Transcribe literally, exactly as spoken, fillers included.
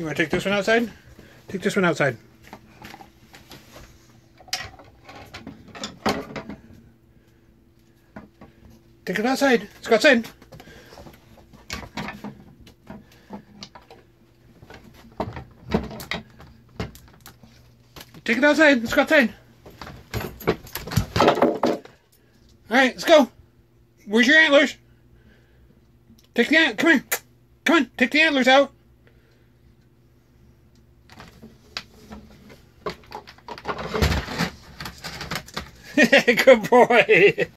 You want to take this one outside? Take this one outside. Take it outside. Let's go outside. Take it outside. Let's go outside. Alright, let's go. Where's your antlers? Take the antlers. Come here. Come on. Take the antlers out. Good boy.